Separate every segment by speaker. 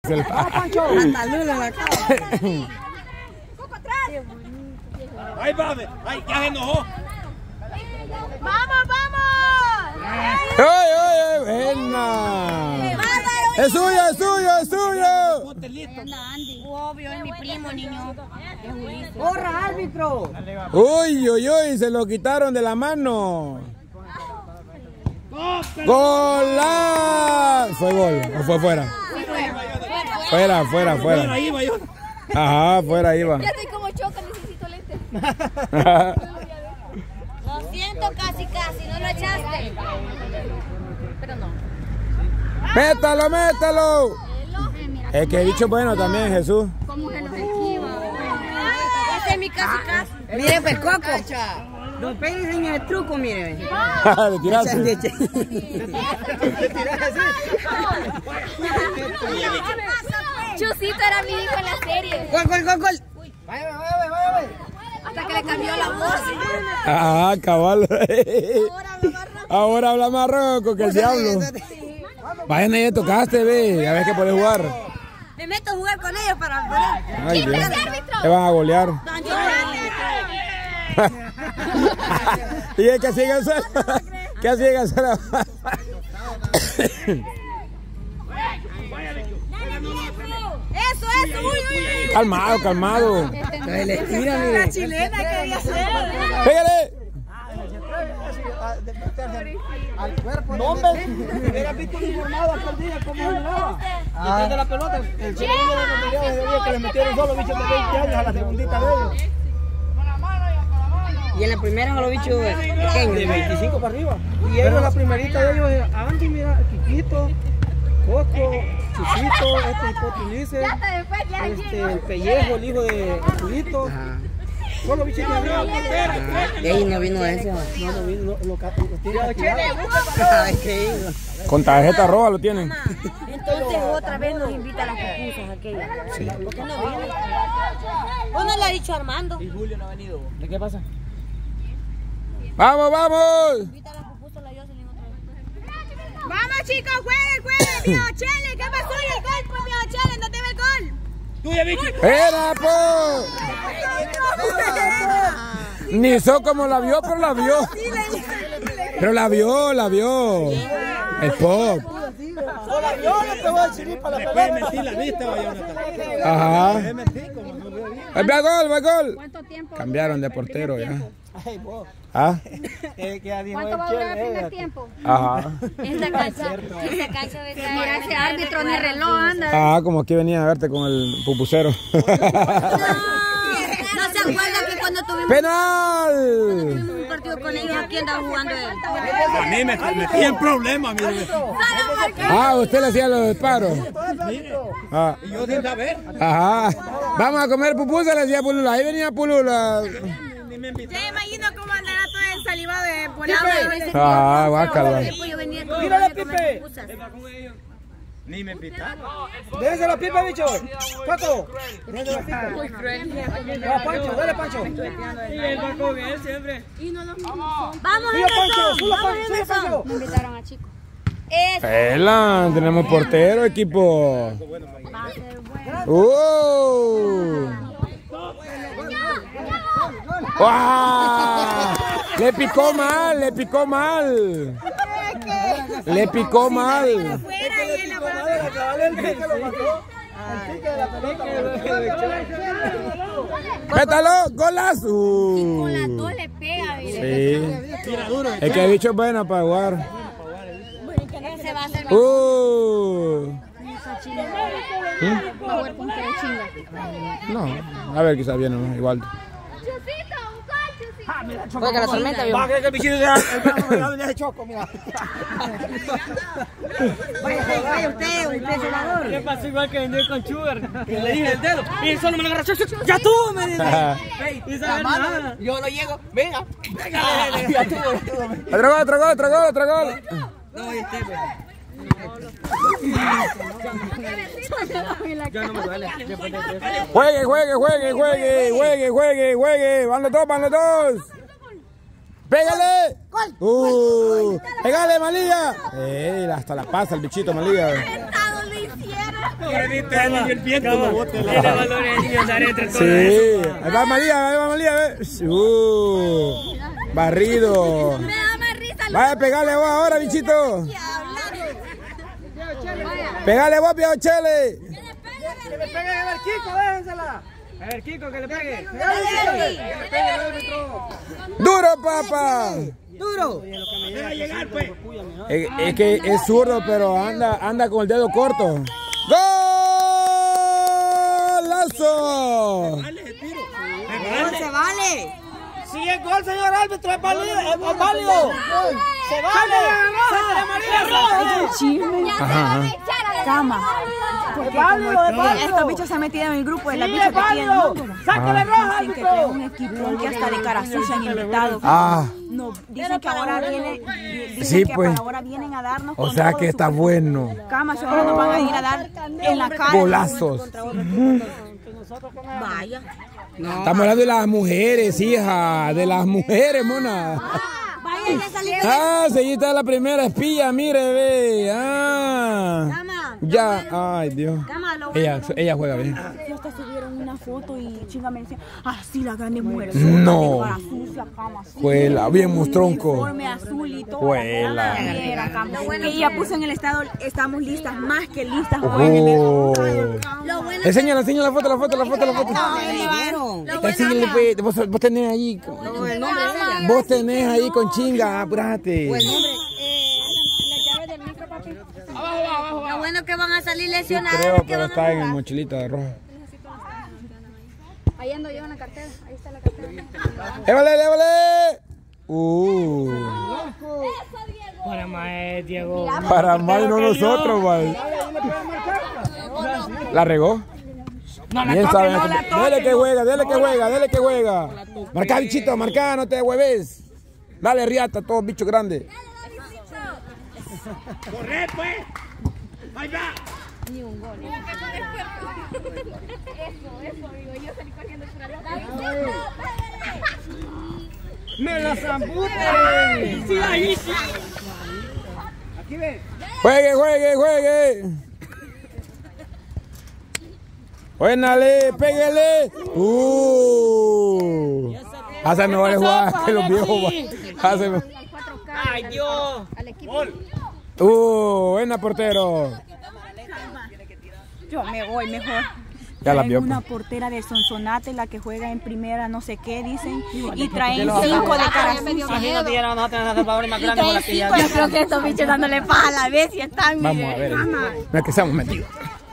Speaker 1: Hasta Lula en la cara.
Speaker 2: Ay, padre. Ay, ya se enojó.
Speaker 3: ¡Vamos, vamos!
Speaker 4: ¡Ay, ay, buena! ¡Es suyo, es suyo, es suyo!
Speaker 3: Obvio, es mi primo, niño.
Speaker 1: ¡Corra, árbitro!
Speaker 4: ¡Uy, uy, uy! Se lo quitaron de la mano. ¡Gol! ¿Fue gol o fue fuera? Fuera, fuera, fuera. Ajá, fuera iba.
Speaker 3: Ya estoy como choca, necesito lentes. Lo siento, casi, no lo echaste. Pero no.
Speaker 4: ¡Métalo, métalo! Es que el bicho es bueno también, Jesús.
Speaker 3: ¿Cómo se los esquiva? Este es mi casi.
Speaker 1: Mire, pues, Coco. Don Pedro enseña el truco, mire.
Speaker 4: Le tiraste.
Speaker 3: Chusito era mi hijo en la serie.
Speaker 1: Gol.
Speaker 3: Hasta que le cambió la voz.
Speaker 4: Ah, cabal. Ahora habla más ronco que el diablo. Vayan ahí, tocaste, ve. A ver que podés jugar.
Speaker 3: Me meto a jugar con ellos para poner.
Speaker 4: Ay, Dios. Te van a golear. Y es que sigue el suelo. Que sigue el suelo.
Speaker 3: Eso, uy.
Speaker 4: Calmado, calmado.
Speaker 1: Le tira, mire.
Speaker 3: La chilena quería hacer.
Speaker 4: Pégale.
Speaker 1: Al cuerpo.
Speaker 2: No, hombre. Hubiera visto uniformado aquel día cómo jugaba. Después de la pelota, el segundo de los millones de días que le metieron solo bichos de 20 años a la segundita de ellos.
Speaker 1: Y en la primera son los bichos pequeños.
Speaker 2: De 25 para arriba. Y ellos, la primerita de ellos, Andy, mira, Quiquito, Coco, Chusito, Potilice, el Pellejo, el hijo de Julito. Solo bichos de arriba.
Speaker 1: Y ahí no vino ese.
Speaker 2: No vino, lo tiraron.
Speaker 1: Ay, qué hijo.
Speaker 4: Con tarjeta roja lo tienen.
Speaker 3: Entonces otra vez nos invita a las pupusas aquellas.
Speaker 4: Sí.
Speaker 3: ¿Por qué no viene? Vos no le ha dicho Armando.
Speaker 2: Y Julio no ha venido. ¿De qué pasa?
Speaker 4: ¡Vamos, vamos!
Speaker 3: Invita a las pupusas a la Jocelyn otra vez.
Speaker 5: Vamos chicos, jueguen, viejo Chele, ¿qué pasó en el gol? Pues viejo Chele, no te ve el gol.
Speaker 2: ¡Tuya, bicho!
Speaker 4: ¡Era, po! Ni so como la vio, pero la vio. Pero la vio. El pop.
Speaker 2: ¡Hola, yo le pegó el chirip para la pelota! Después mentí la vista,
Speaker 4: Ajá. Va gol.
Speaker 3: ¿Cuánto tiempo?
Speaker 4: Cambiaron de portero ya.
Speaker 2: Ay, vos.
Speaker 4: ¿Ah?
Speaker 3: ¿Cuánto va a durar el primer tiempo?
Speaker 4: Ajá.
Speaker 3: Esta cancha de mira, ese árbitro ni reloj anda.
Speaker 4: Ah, como aquí venía a verte con el pupucero.
Speaker 3: No se acuerdan que cuando tuvimos
Speaker 4: ¡Penal!
Speaker 3: un partido con ellos, aquí andaba jugando él.
Speaker 2: A mí me metí en problemas, mire.
Speaker 4: Ah, usted le hacía los disparos. Ah.
Speaker 2: Y yo sin saber.
Speaker 4: Ajá. Vamos a comer pupusa, le decía Pulula. Ahí venía Pulula.
Speaker 2: Ni me invitó.
Speaker 5: Ya imagino cómo andará todo el salivado de volado.
Speaker 4: Ah, guácala.
Speaker 2: ¡Mírale, Pipe! Ni me invitaron. ¡Déjese la pipa, bicho! ¡Paco! ¡Déjese la pipa! Muy cruel. ¡Va, Pancho! ¡Dale, Pancho! Y él va con él siempre.
Speaker 3: Vamos,
Speaker 2: Pancho!
Speaker 3: me invitaron a chicos.
Speaker 4: Pelan, tenemos portero, equipo. ¡Wow! Le picó mal. ¡Métalo! ¡Golazo!
Speaker 3: Con las dos le pega,
Speaker 4: Sí. Es que el bicho es bueno para jugar.
Speaker 3: Se va a hacer
Speaker 4: No, a ver, quizás viene igual.
Speaker 1: Juega la tormenta, viejo.
Speaker 2: Va, que el bichito ya, el brazo me le hace choco, mira.
Speaker 1: Vaya usted senador.
Speaker 2: ¿Qué pasó igual que vendió con Sugar? Que le dije el dedo y él solo me lo agarró. ¡Ya tú! Me dice. Y sabe nada.
Speaker 1: Yo no llego. Venga.
Speaker 2: Ya tuvo.
Speaker 4: Otro gol.
Speaker 2: No, este, ya no me duele. Juegue.
Speaker 4: Van los dos. Pégale. Pégale, Malilla. Hasta la pasa el bichito, Malilla.
Speaker 3: lo hicieron.
Speaker 4: Sí. Ahí va María, barrido.
Speaker 3: Me da más risa.
Speaker 4: Vaya a pegarle vos ahora, bichito. Pegale vos, viejo Chele.
Speaker 2: Que le pegue a ver, Kiko, déjensela. A ver, Kiko, que le pegue.
Speaker 4: Duro, papá.
Speaker 1: Duro.
Speaker 4: Es que es zurdo, pero anda con el dedo corto. ¡Golazo!
Speaker 1: No se vale.
Speaker 2: Si es gol, señor árbitro, es válido. Se vale.
Speaker 5: Cama. Porque como estos bichos se han metido en el grupo de las bichas que tienen nombre.
Speaker 2: ¡Sácale roja,
Speaker 5: Dicen que es un equipo que hasta de cara sucia han invitado. No, dicen que ahora ahora vienen a darnos.
Speaker 4: O sea que está bueno.
Speaker 5: Camas ahora nos van a ir a dar en la cara.
Speaker 4: Golazos.
Speaker 5: Vaya.
Speaker 4: Estamos hablando de las mujeres, hija. De las mujeres, mona.
Speaker 5: Vaya, ya salió.
Speaker 4: Sí, está la primera espía, mire, ve. Ya, ay Dios. Ella juega bien.
Speaker 5: Y hasta subieron una foto y chinga me decía, así la grande mujer.
Speaker 4: No.
Speaker 5: Cara sucia, cama azul.
Speaker 4: Juela, bien mostronco.
Speaker 5: Uniforme azul y todo.
Speaker 4: Juela.
Speaker 5: Que ya puso en el estado, estamos listas, más que listas.
Speaker 4: Oh.
Speaker 3: Lo bueno
Speaker 4: Enséñala la foto. Enséñale, pues, vos tenés ahí. Vos tenés ahí con chinga, apurate.
Speaker 3: Lo bueno que van a salir
Speaker 4: Sí,
Speaker 3: lesionados.
Speaker 4: creo,
Speaker 3: que
Speaker 4: pero
Speaker 3: van a
Speaker 4: está en
Speaker 3: jugar.
Speaker 4: mochilita de rojo.
Speaker 3: Ahí ando yo en la cartera. Ahí está la cartera.
Speaker 4: ¡Évale!
Speaker 1: Para más, Diego.
Speaker 4: Para más no nosotros, vale. ¿La regó? Bien saben. Dele que juega. Marca, bichito, marca, no te hueves. Dale, riata, todos bichos grandes.
Speaker 2: ¡Corre, pues! ¡Ahí va!
Speaker 3: Ni un gol. Eso, digo. Yo salí corriendo por allá.
Speaker 1: ¡Me la zambute!
Speaker 2: ¡Sí, ahí, sí! Aquí ven.
Speaker 4: Juegue. Buenale, pégale. Hace mejores jugadas que los viejos.
Speaker 1: ¡Ay, Dios!
Speaker 3: Al equipo.
Speaker 4: Buena portero.
Speaker 5: Yo me voy mejor.
Speaker 4: Ya la
Speaker 5: Traen
Speaker 4: vio.
Speaker 5: una portera de Sonsonate, la que juega en primera, no sé qué, dicen. Y traen 5 de cara sucia.
Speaker 1: Imagínate, ya no tener jugadores más grandes como la que ya.
Speaker 5: Yo creo que estos bichos dándole paja a la vez y están.
Speaker 4: Vamos a ver. Mira que estamos metidos.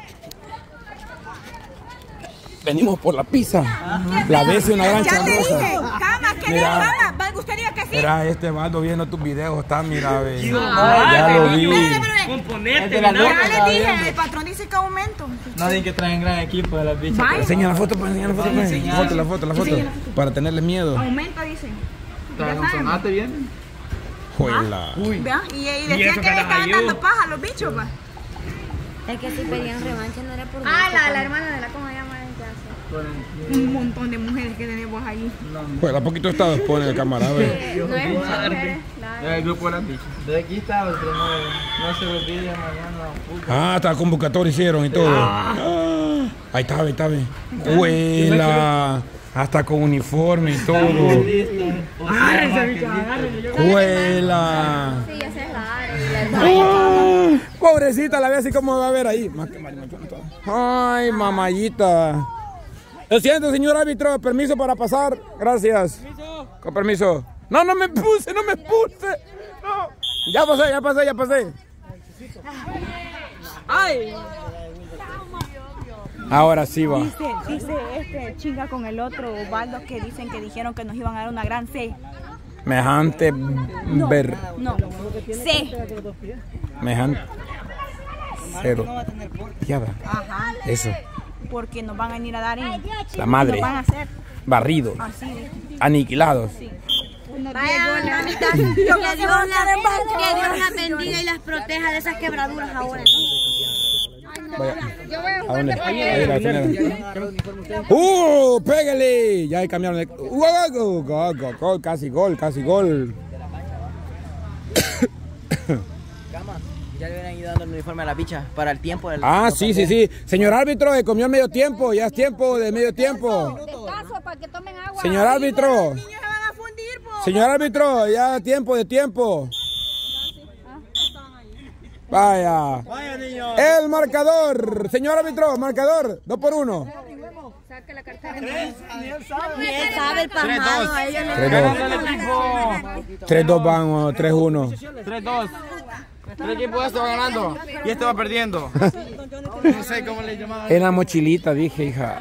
Speaker 4: Venimos por la pizza. La vez es una gran
Speaker 5: Ya te dije,
Speaker 4: chambrosa.
Speaker 5: cama, que no,
Speaker 4: Mira.
Speaker 5: cama. ¿Gustaría que sí?
Speaker 4: Mira, este Valdo viendo tus videos, está, mira, ve. Ya lo vi.
Speaker 1: Componente,
Speaker 5: Ya les dije, el patrón dice que aumento.
Speaker 6: Nadie que trae un gran equipo de las bichas.
Speaker 4: Enseña la foto, pues, La foto. Para tenerle miedo.
Speaker 5: Aumenta, dicen.
Speaker 6: Trae un sonate bien.
Speaker 4: Juela.
Speaker 5: ¿Vea? Y decían que le estaban dando paja a los bichos, va.
Speaker 3: Es que si pedían revancha no era por
Speaker 5: La hermana de la, ¿cómo se llama? Un montón de mujeres que tenemos ahí.
Speaker 4: Pues a poquito estado pone el camarada, ve.
Speaker 5: No es mujeres.
Speaker 6: El grupo de las bichas. De aquí estaba el primero. No se olvide mañana.
Speaker 4: Hasta convocatoria hicieron y todo. Ahí está, ve. Juela. Hasta con uniforme y todo. Juela.
Speaker 3: Sí, esa es la
Speaker 4: Pobrecita, la ve así como va a ver ahí. Ay, mamayita. Lo siento, señor árbitro. Permiso para pasar. Gracias. Con permiso. No me puse. No. Ya pasé.
Speaker 5: Ay.
Speaker 4: Ahora sí va.
Speaker 5: Dice este chinga con el otro Osvaldo que dijeron que nos iban a dar una gran C.
Speaker 4: Mejante ver.
Speaker 5: No. C.
Speaker 4: Mejante. Cero. Ya va.
Speaker 5: Ajá.
Speaker 4: Eso.
Speaker 5: Porque nos van a ir a dar en.
Speaker 4: La madre.
Speaker 5: Nos van a hacer
Speaker 4: Barridos.
Speaker 5: así.
Speaker 4: Aniquilados.
Speaker 3: Vaya, mamita, que Dios la bendiga y las proteja de esas quebraduras ahora.
Speaker 4: Vaya. ¿A dónde? Ahí la señora. ¡Pégale! Ya cambiaron de... Gol, casi gol.
Speaker 1: Ya le hubieran ido dando cambiando el uniforme a la bicha para el tiempo.
Speaker 4: Sí. Señor árbitro, comió el medio tiempo, ya es tiempo de medio tiempo.
Speaker 3: Para que tomen agua.
Speaker 4: Señor árbitro. Señor árbitro, ya tiempo de tiempo. Vaya. El marcador. Señor árbitro, marcador. 2-1.
Speaker 3: Saque la cartera.
Speaker 4: 3-2. 3-2 van, 3-1.
Speaker 6: 3-2. El equipo este va ganando y este va perdiendo. No sé cómo le llamaban.
Speaker 4: En la mochilita, dije, hija.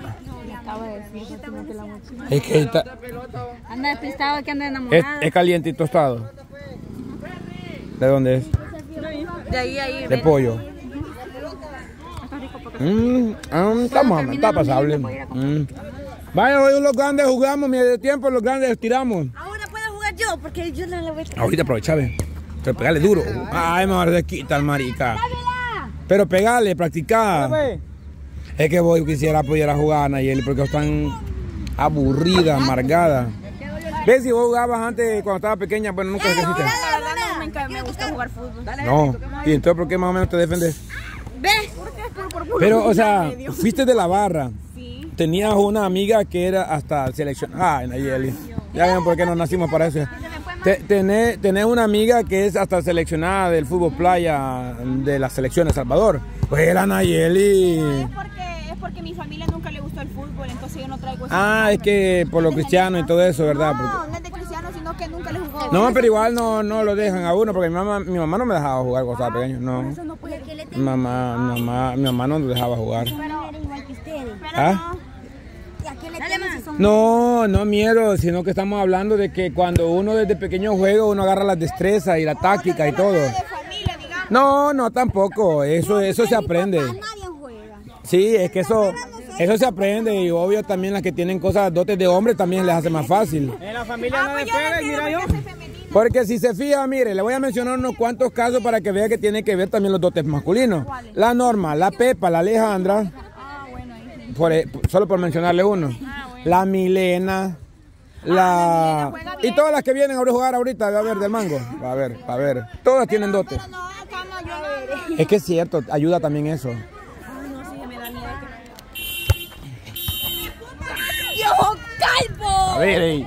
Speaker 4: Es que está...
Speaker 3: Anda despistado, que anda enamorado.
Speaker 4: Es caliente y tostado. ¿De dónde es?
Speaker 3: De ahí.
Speaker 4: De pollo. Está pasable. Vaya, hoy los grandes jugamos, medio tiempo los grandes tiramos.
Speaker 3: Ahora puedo jugar yo, porque yo no le voy a...
Speaker 4: Ahorita aprovecha, ve. Pero pegale duro. Ay, mejor se quita el marica. Pero pegale, practicar. Es que vos quisiera pudiera jugar, Nayeli, porque están aburridas, amargadas. ¿Ves si vos jugabas antes cuando estabas pequeña? Bueno, nunca lo hiciste.
Speaker 5: La verdad no me gusta jugar fútbol.
Speaker 4: No. ¿Y entonces por qué más o menos te defendes?
Speaker 3: ¿Ves?
Speaker 4: Pero, o sea, fuiste de la barra. Sí. Tenías una amiga que era hasta seleccionada. Ay, Nayeli. Ya ven por qué no nacimos para eso. Tenés una amiga que es hasta seleccionada del fútbol playa de la selección de Salvador. Pues era Nayeli.
Speaker 5: Es porque mi familia nunca le gustó el fútbol, entonces yo no traigo eso.
Speaker 4: Es que por lo cristiano y todo eso, ¿verdad?
Speaker 5: No es de cristiano, sino que nunca le jugó.
Speaker 4: No, pero igual no lo dejan a uno, porque mi mamá no me dejaba jugar cuando estaba pequeño, no. Mi mamá no nos dejaba jugar. ¿Ah? No miedo, sino que estamos hablando de que cuando uno desde pequeño juega, uno agarra las destrezas y la táctica y todo. No, tampoco, eso se aprende. Sí, es que eso se aprende y obvio también las que tienen cosas, dotes de hombre también les hace más fácil.
Speaker 2: En la familia no despega, mira yo.
Speaker 4: Porque si se fija, mire, le voy a mencionar unos cuantos casos para que vea que tiene que ver también los dotes masculinos. La Norma, la Pepa, la Alejandra, solo por mencionarle uno. La Milena, y todas las que vienen a jugar ahorita, va a ver del mango, va a ver, todas tienen dotes. Es que es cierto, ayuda también eso.
Speaker 3: ¡Viejo calvo!
Speaker 4: A ver, ey.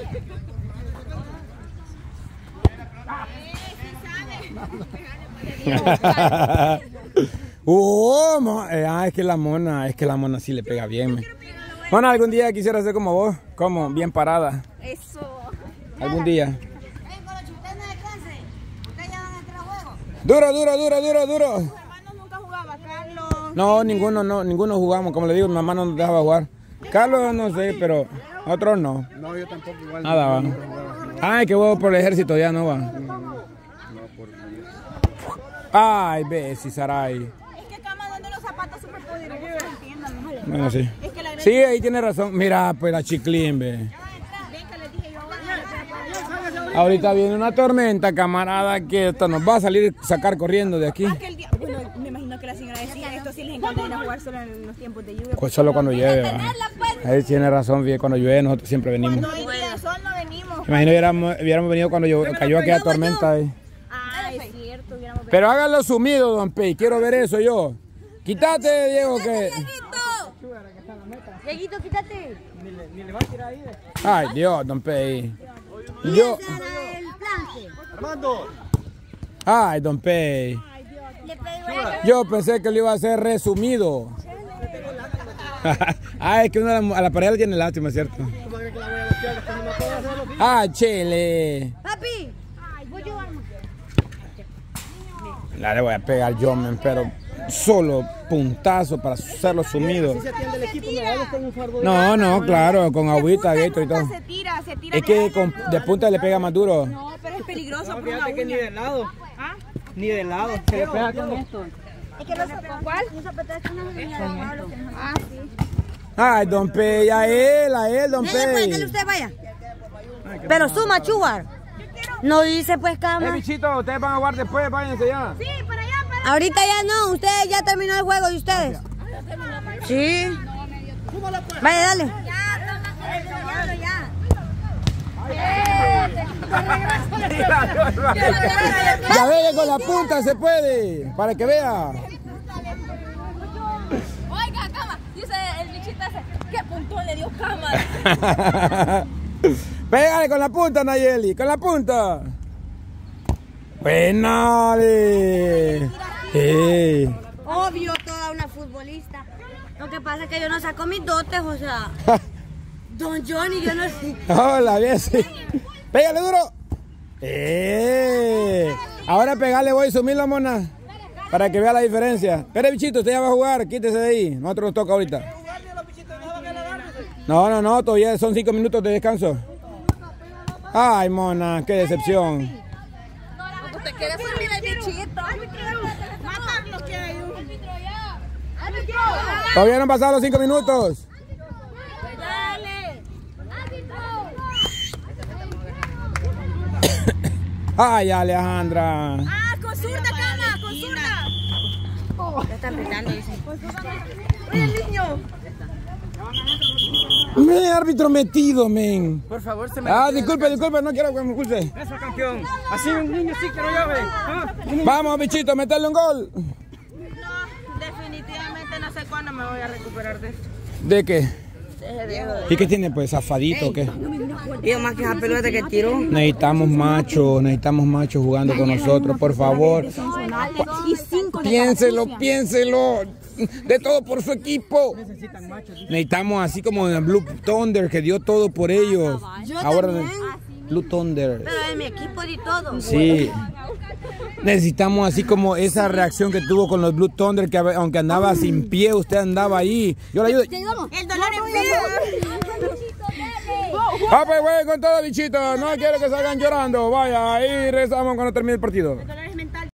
Speaker 4: Es que la mona sí le pega bien. Mona, algún día quisiera ser como vos, como bien parada.
Speaker 5: Eso.
Speaker 4: Algún día. Duro.
Speaker 5: ¿Tus hermanos nunca jugaban, Carlos?
Speaker 4: No, ninguno jugamos. Como le digo, mi mamá no nos dejaba jugar. Carlos no sé, pero otros no.
Speaker 2: No, yo tampoco igual.
Speaker 4: Nada va. Ay, que vos por el ejército ya no va. Ay, Bessie, Saray.
Speaker 5: Es que Cama dando los zapatos súper poderosos, entiendan, ¿no?
Speaker 4: Bueno, sí. Sí, ahí tiene razón. Mira, pues la Chiclín, ve. Ahorita viene una tormenta, camarada, que esto nos va a sacar corriendo de aquí.
Speaker 5: Bueno, me imagino que la señora decía, esto sí les encanta ir a jugar solo en los tiempos de lluvia.
Speaker 4: Pues solo cuando llueve, va. Ahí tiene razón, bien, cuando llueve nosotros siempre venimos.
Speaker 5: Cuando hay día de sol no venimos.
Speaker 4: Imagino hubiéramos venido cuando cayó aquella tormenta ahí.
Speaker 5: Es cierto, hubiéramos venido.
Speaker 4: Pero háganlo sumido, don Pei, quiero ver eso yo. Quítate, Diego, que...
Speaker 3: Dieguito, quítate.
Speaker 2: Ni le va a tirar ahí.
Speaker 4: Ay, Dios, don Pei. Yo...
Speaker 2: Armando.
Speaker 4: Ay, don Pei. Yo pensé que lo iba a hacer resumido. Ay, es que uno a la pareja le tiene lástima, ¿cierto? Ah, chele.
Speaker 3: Papi. Voy yo, arma.
Speaker 4: La le voy a pegar yo, men, pero solo puntazo para hacerlo sumido. No, claro, con agüita, gato y todo.
Speaker 5: Se tira.
Speaker 4: Es que de punta le pega más duro.
Speaker 5: No, pero es peligroso.
Speaker 2: No, fíjate que ni de lado. Ni de lado. Se le pega con esto.
Speaker 3: Es que no sé con cuál. Sí.
Speaker 4: Ay, don Pei, a él, don Pei.
Speaker 3: Pues, que usted vaya. Pero suma, chugar. No dice pues, Cama.
Speaker 4: Bichito, ustedes van a jugar después, váyanse ya.
Speaker 5: Sí, para allá,
Speaker 3: Ahorita ya no, ustedes ya terminó el juego de ustedes. Sí. Vaya, dale.
Speaker 4: Ya ve, con la punta se puede, para que vea.
Speaker 3: Oiga, cama, dice el bichito ese, ¿qué puntón le dio cámara?
Speaker 4: Pégale con la punta, Nayeli, con la punta. ¡Buenale!
Speaker 3: Obvio, toda una futbolista. Lo que pasa es que yo no saco mis dotes, o sea. Don Johnny, yo no sé.
Speaker 4: Hola, bien, sí. Pégale duro. Ahora pegale, voy a sumirlo, mona. Para que vea la diferencia. Espera, bichito, usted ya va a jugar, quítese de ahí. Nosotros nos toca ahorita. No, todavía son 5 minutos de descanso. Ay, mona, qué decepción.
Speaker 3: Usted quiere subir el bichito.
Speaker 5: Matarlo que hay un.
Speaker 4: Todavía no han pasado los 5 minutos. Ay, Alejandra.
Speaker 5: Con zurda, cama, con zurda.
Speaker 3: Ya están gritando, dicen.
Speaker 5: Oye, niño.
Speaker 4: Me árbitro metido, men.
Speaker 2: Por favor, se me...
Speaker 4: Disculpe, no quiero que me expulse.
Speaker 2: Eso, campeón. Así un niño sí quiero yo, ve.
Speaker 4: Vamos, bichito, meterle un gol.
Speaker 5: No, definitivamente no sé cuándo me voy a recuperar de esto.
Speaker 4: ¿De qué? ¿Y qué tiene, pues, zafadito o qué?
Speaker 1: Yo más que esa pelota que tiró.
Speaker 4: Necesitamos machos jugando con nosotros, por favor.
Speaker 5: Y 5
Speaker 4: Piénselo. De todo por su equipo. Necesitamos así como en Blue Thunder, que dio todo por ellos. Ahora Blue Thunder.
Speaker 3: Pero en mi equipo di todo.
Speaker 4: Sí. Necesitamos así como esa reacción que tuvo con los Blue Thunder, que aunque andaba sin pie, usted andaba ahí. Yo le ayudo.
Speaker 5: El dolor en pie.
Speaker 4: Pues, güey, con todo, bichito. No quiero que salgan llorando. Vaya, ahí regresamos cuando termine el partido.